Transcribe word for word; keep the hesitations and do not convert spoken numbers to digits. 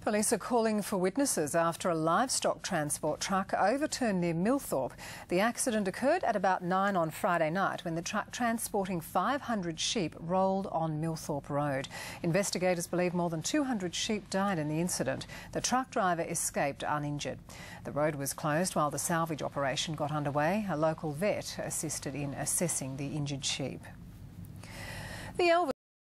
Police are calling for witnesses after a livestock transport truck overturned near Millthorpe. The accident occurred at about nine on Friday night when the truck transporting five hundred sheep rolled on Millthorpe Road. Investigators believe more than two hundred sheep died in the incident. The truck driver escaped uninjured. The road was closed while the salvage operation got underway. A local vet assisted in assessing the injured sheep. The Elvis